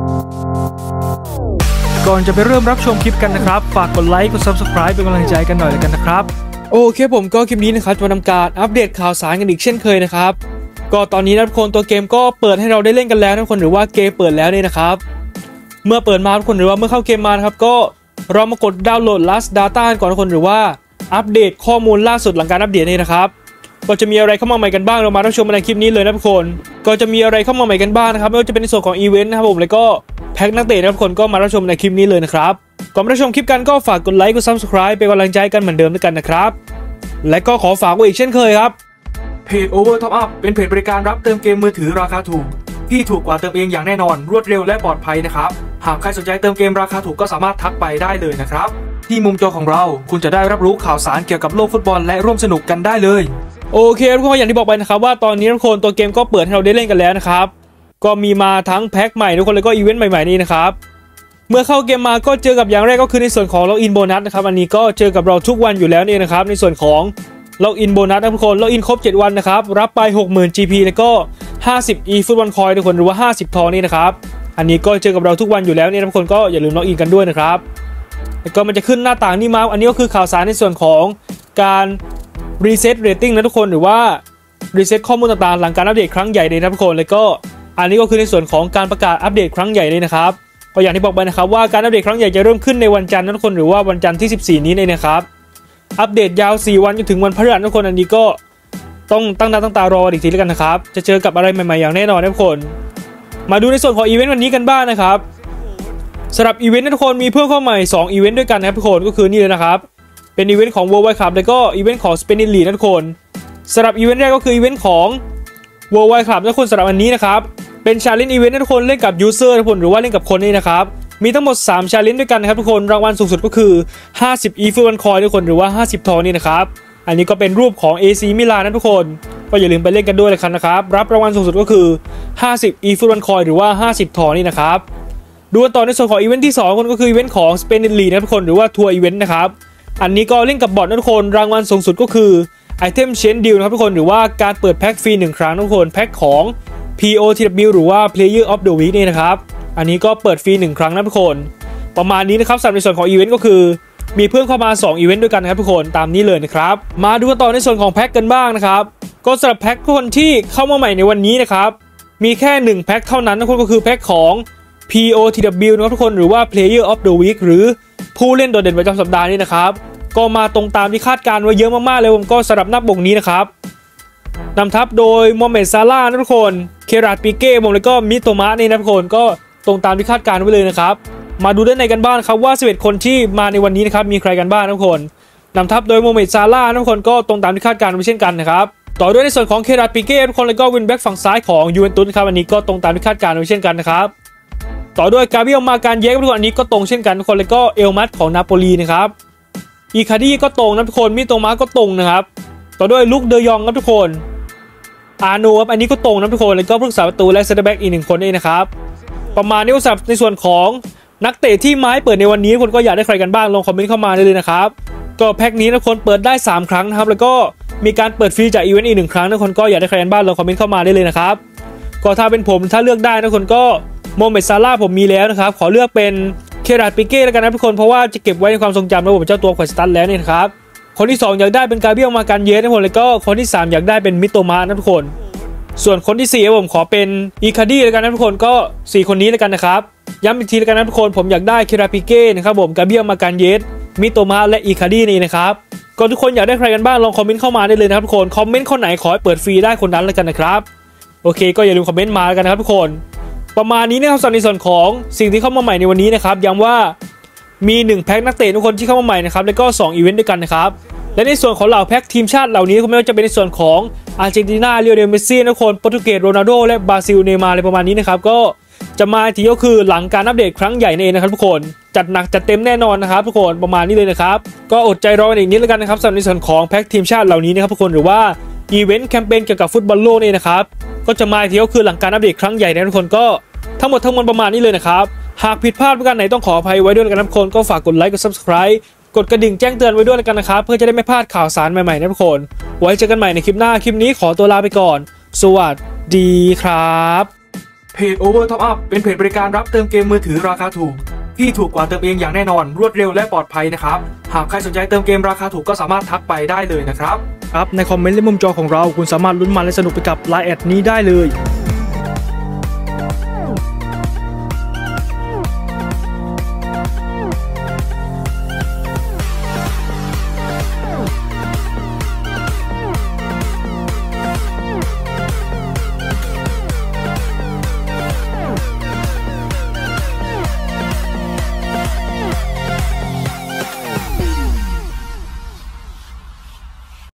ก่อนจะไปเริ่มรับชมคลิปกันนะครับฝากกดไลค์กด Subscribe เป็นกำลังใจกันหน่อยเลยกันนะครับโอเคผมก็คลิปนี้นะครับจะมาทำการอัปเดตข่าวสารกันอีกเช่นเคยนะครับก็ตอนนี้ทุกคนตัวเกมก็เปิดให้เราได้เล่นกันแล้วทุกคนหรือว่าเกมเปิดแล้วเนี่ยนะครับเมื่อเปิดมาทุกคนหรือว่าเมื่อเข้าเกมมานะครับก็เรามากดดาวน์โหลด last data ก่อนทุกคนหรือว่าอัปเดตข้อมูลล่าสุดหลังการอัปเดตนี่นะครับก็จะมีอะไรเข้ามาใหม่กันบ้างเรามารับชมในคลิปนี้เลยนะทุกคนก็จะมีอะไรเข้ามาใหม่กันบ้างนะครับไม่ว่าจะเป็นในส่วนของอีเวนต์นะครับผมแล้วก็แพ็คนักเตะนะทุกคนก็มารับชมในคลิปนี้เลยนะครับก่อนรับชมคลิปกันก็ฝากกดไลค์กด Subscribe เป็นกำลังใจกันเหมือนเดิมด้วยกันนะครับและก็ขอฝากไว้อีกเช่นเคยครับเพจ Over Top Up เป็นเพจบริการรับเติมเกมมือถือราคาถูกที่ถูกกว่าเติมเองอย่างแน่นอนรวดเร็วและปลอดภัยนะครับหากใครสนใจเติมเกมราคาถูกก็สามารถทักไปได้เลยนะครับที่มุมจอของเราคุณจะได้รับรู้ข่าวสารเกี่ยวกับโลกฟุตบอลและร่วมสนุกกันได้เลยโอเคทุกคนอย่างที่บอกไปนะครับว่าตอนนี้ทุกคนตัวเกมก็เปิดให้เราได้เล่นกันแล้วนะครับก็มีมาทั้งแพ็คใหม่ทุกคนแล้วก็อีเวนต์ใหม่ๆนี่นะครับเมื่อเข้าเกมมาก็เจอกับอย่างแรกก็คือในส่วนของล็อกอินโบนัสนะครับอันนี้ก็เจอกับเราทุกวันอยู่แล้วนี่นะครับในส่วนของล็อกอินโบนัสทุกคนล็อกอินครบ7วันนะครับรับไป 60,000 GP แล้วก็50 e ฟุตบอลคอยทุกคนหรือว่า50ทองนี่นะครับอันนี้ก็เจอกับเราทุกวันอยู่แล้วนี่ทุกคนก็อย่าลืมล็อกอินกันด้วยนะครับแล้วก็มันจะขึ้นหน้าต่างนี่มาอันนี้ก็คือข่าวสารในส่วนของการรีเซ็ตเรตติ้งนะทุกคนหรือว่ารีเซ็ตข้อมูลต่างๆหลังการอัปเดตครั้งใหญ่เลยนะทุกคนแล้วก็อันนี้ก็คือในส่วนของการประกาศอัปเดตครั้งใหญ่เลยนะครับก็อย่างที่บอกไปนะครับว่าการอัปเดตครั้งใหญ่จะเริ่มขึ้นในวันจันทร์นะทุกคนหรือว่าวันจันทร์ที่14นี้เลยนะครับอัปเดตยาว4วันจนถึงวันพฤหัสทุกคนอันนี้ก็ต้องตั้งหน้าตั้งตารออีกทีแล้วกันนะครับจะเจอกับอะไรใหม่ๆอย่างแน่นอนนะทุกคนมาดูในส่วนของอีเวนต์วันนี้กันบ้างนะครับสำหรับอีเวนต์ทุกคนมีเพิ่มเข้าใหม่2อีเวนต์ด้วยกันนะครับทุกคนก็คือนี่เลยนะครับเป็นอีเวนต์ของ World Wide Cup แล้วก็อีเวนต์ของ Spanish League นะทุกคนสำหรับอีเวนต์แรกก็คืออีเวนต์ของ World Wide Cup ทุกคนสำหรับอันนี้นะครับเป็น Challenge Event ทุกคนเล่นกับ User ทุกคนหรือว่าเล่นกับคนนี่นะครับมีทั้งหมด3 Challenge ด้วยกันนะครับทุกคนรางวัลสูงสุดก็คือ50 e ฟุตบอลคอยทุกคนหรือว่า50ทองนี่นะครับอันนี้ก็เป็นรูปของ AC มิลานนะทุกคนก็อย่าลืมไปเล่นกันด้วยเลยนะครับรับรางวัลสูงสุดก็คือ50 e ฟุตบอลคอยหรือว่า50ทองนี่นะครับดูต่อในส่วนของอีเวนต์ที่2คนก็คืออีเวนต์ของ Spanish League นะทุกคนหรือว่าทัวร์อีเวนต์นะครับอันนี้ก็เล่นกับบอทนะทุกคนรางวัลสูงสุดก็คือไอเทมเชนดิลนะครับทุกคนหรือว่าการเปิดแพ็คฟรี1ครั้งทุกคนแพ็คของ POTW หรือว่า Player of the Week นี่นะครับอันนี้ก็เปิดฟรี1ครั้งนะทุกคนประมาณนี้นะครับสำหรับในส่วนของอีเวนต์ก็คือมีเพิ่มเข้ามา2อีเวนต์ด้วยกันนะครับทุกคนตามนี้เลยนะครับมาดูต่อในส่วนของแพ็คกันบ้างนะครับก็สำหรับแพ็คคนที่เข้ามาใหม่ในวันนี้นะครับมีแค่1แพ็คเท่านั้นทุกคนก็คือแพ็คของ POTW นะครับทุกคนหรือว่า Player of the Week หรือผู้เล่นโดดเด่นประจำสัปดาห์นี้นะครับก็มาตรงตามที่คาดการไว้เยอะมากๆเลยผมก็สำหรับหน้าปกนี้นะครับนำทัพโดยโมฮัมเหม็ดซาลาห์นะทุกคนเคราดปิเก้ผมแล้วก็มิโตมะนี่นะทุกคนก็ตรงตามที่คาดการไว้เลยนะครับมาดูด้านในกันบ้างครับว่า11คนที่มาในวันนี้นะครับมีใครกันบ้างทุกคนนำทัพโดยโมฮัมเหม็ดซาลาห์ทุกคนก็ตรงตามที่คาดการไว้เช่นกันนะครับต่อด้วยในส่วนของเคราดปิเก้ทุกคนแล้วก็วินแบ็กฝั่งซ้ายของยูเวนตุสครับอันนี้ก็ตรงตามที่คาดการไว้เช่นกันนะครับต่อด้วยกาเบรียลมาการเยกทุกคนอันนี้ก็ตรงเช่นกันทุกคนแล้วก็เอลมัสของนาโปลีนะครับอีคาดี้ก็ตรงนะทุกคนมิโตมะก็ตรงนะครับต่อด้วยลุคเดยองครับทุกคนอาโนครับอันนี้ก็ตรงนะทุกคนแล้วก็ผู้รักษาประตูและเซนเตอร์แบ็กอีก1คนนี่นะครับประมาณนี้ก็สำหรับในส่วนของนักเตะที่ไม้เปิดในวันนี้คนก็อยากได้ใครกันบ้างลองคอมเมนต์เข้ามาได้เลยนะครับก็แพ็คนี้ทุกคนเปิดได้3ครั้งนะครับแล้วก็มีการเปิดฟรีจากอีเวนต์อีก1ครั้งทุกคนก็อยากได้ใครกันบ้างลองคอมเมนต์เข้ามาได้เลยนะครับก็ถ้าเป็นผมถ้าเลือกได้ทุกคนก็โมฮัมเหม็ดซาลาห์ผมมีแล้วนะครับขอเลือกเป็นเคราดปิเก้แล้วกันนะทุกคนเพราะว่าจะเก็บไว้ในความทรงจำระบบเจ้าตัวขวัญสตันแล้วนี่นะครับคนที่2อยากได้เป็นกาเบรียลมาการเยสนะทุกคนแล้วก็คนที่3อยากได้เป็นมิโตมะนะทุกคนส่วนคนที่4ผมขอเป็นอีคาดี้แล้วกันนะทุกคนก็4คนนี้แล้วกันนะครับย้ำอีกทีแล้วกันนะทุกคนผมอยากได้เคราดปิเก้นะครับผมกาเบรียลมาการเยสมิโตมะและอีคาดี้นี่นะครับก็ทุกคนอยากได้ใครกันบ้างลองคอมเมนต์เข้ามาได้เลยนะครับทุกคนคอมเมนต์คนไหนขอให้เปิดฟรีได้คนนั้นแล้วกันนะครับโอเคก็อย่าลืมคอมเมนต์มาแล้วกันนะครับทุกคนประมาณนี้นะครับในส่วนของสิ่งที่เข้ามาใหม่ในวันนี้นะครับย้ำว่ามี1แพ็คนักเตะทุกคนที่เข้ามาใหม่นะครับแล้วก็2อีเวนต์ด้วยกันนะครับและในส่วนของเหล่าแพ็คทีมชาติเหล่านี้ไม่ว่าจะเป็นในส่วนของอาร์เจนตินาลิโอเนลเมสซี่ทุกคนโปรตุเกสโรนัลโดและบราซิลเนย์มาร์อะไรประมาณนี้นะครับก็จะมาทีก็คือหลังการอัปเดตครั้งใหญ่นั่นเองนะครับทุกคนจัดหนักจัดเต็มแน่นอนนะครับทุกคนประมาณนี้เลยนะครับก็อดใจรออีกนิดแล้วกันนะครับสำหรับในส่วนของแพ็คทีมชาติเหล่านี้นะครับทุกคนหรือว่าอีเวนต์แคมเปญเกี่ยวกับฟุตบอลโลกนี่นะครับก็จะมาทีก็คือหลังการอัปเดตครั้งใหญ่นะทุกคนก็ทั้งหมดประมาณนี้เลยนะครับหากผิดพลาดประการไหนต้องขออภัยไว้ด้วยกันนะทุกคนก็ฝากกดไลค์กด Subscribe กดกระดิ่งแจ้งเตือนไว้ด้วยกันนะครับเพื่อจะได้ไม่พลาดข่าวสารใหม่ๆนะทุกคนไว้เจอกันใหม่ในคลิปหน้าคลิปนี้ขอตัวลาไปก่อนสวัสดีครับเพจ Over Top Up เป็นเพจบริการรับเติมเกมมือถือราคาถูกที่ถูกกว่าเติมเองอย่างแน่นอนรวดเร็วและปลอดภัยนะครับหากใครสนใจเติมเกมราคาถูกก็สามารถทักไปได้เลยนะครับในคอมเมนต์และมุมจอของเราคุณสามารถลุ้นมันและสนุกไปกับไลน์แอดนี้ได้เลย